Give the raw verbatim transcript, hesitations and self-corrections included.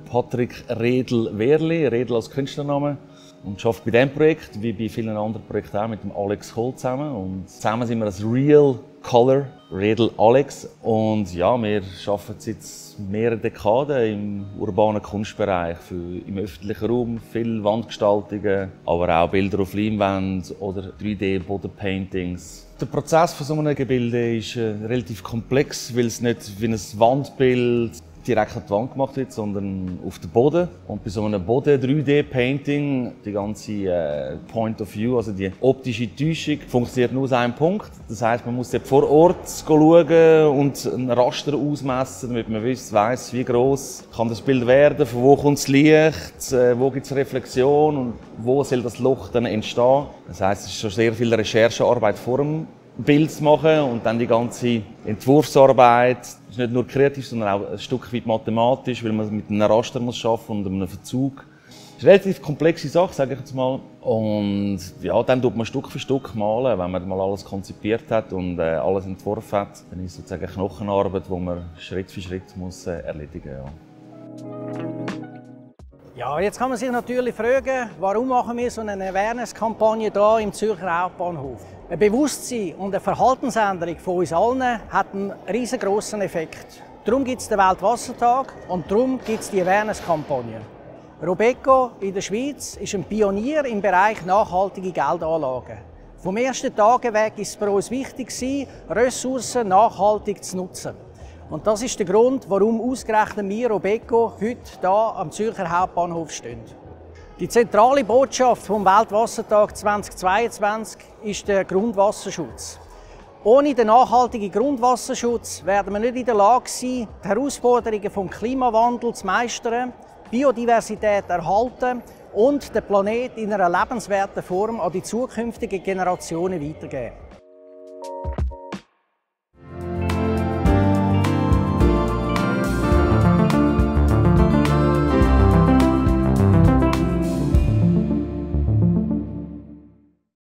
Patrick Redl-Wehrli, Redl als Künstlername. Und arbeite bei diesem Projekt, wie bei vielen anderen Projekten auch, mit dem Alex Kohl zusammen. Und zusammen sind wir das Real Color, Redl Alex. Und ja, wir arbeiten seit mehreren Dekaden im urbanen Kunstbereich, für, im öffentlichen Raum, viele Wandgestaltungen, aber auch Bilder auf Leinwand oder drei D-Bodenpaintings. Der Prozess von so einem Gebilde ist äh, relativ komplex, weil es nicht wie ein Wandbild direkt an die Wand gemacht wird, sondern auf den Boden. Und bei so einem Boden drei D-Painting, die ganze äh, Point of View, also die optische Täuschung, funktioniert nur aus einem Punkt. Das heisst, man muss dort vor Ort schauen und ein Raster ausmessen, damit man weiss, wie gross kann das Bild werden, von wo kommt das Licht, äh, wo gibt es Reflexion und wo soll das Loch dann entstehen. Das heisst, es ist schon sehr viel Recherchearbeit vor dem Bild zu machen und dann die ganze Entwurfsarbeit. Das ist nicht nur kreativ, sondern auch ein Stück weit mathematisch, weil man mit einem Raster muss arbeiten und einem Verzug. Das ist eine relativ komplexe Sache, sage ich jetzt mal. Und ja, dann tut man Stück für Stück malen, wenn man mal alles konzipiert hat und äh, alles entworfen hat. Dann ist es sozusagen Knochenarbeit, die man Schritt für Schritt muss, äh, erledigen muss. Ja. Ja, jetzt kann man sich natürlich fragen, warum machen wir so eine Awareness-Kampagne hier im Zürcher Hauptbahnhof? Ein Bewusstsein und eine Verhaltensänderung von uns allen hat einen riesengroßen Effekt. Darum gibt es den Weltwassertag und darum gibt es die Awareness-Kampagne. Robeco in der Schweiz ist ein Pionier im Bereich nachhaltige Geldanlagen. Vom ersten Tag weg ist es für uns wichtig, Ressourcen nachhaltig zu nutzen. Und das ist der Grund, warum ausgerechnet wir Robeco heute hier am Zürcher Hauptbahnhof stehen. Die zentrale Botschaft vom Weltwassertag zweitausendzweiundzwanzig ist der Grundwasserschutz. Ohne den nachhaltigen Grundwasserschutz werden wir nicht in der Lage sein, die Herausforderungen des Klimawandels zu meistern, Biodiversität erhalten und den Planeten in einer lebenswerten Form an die zukünftigen Generationen weitergeben.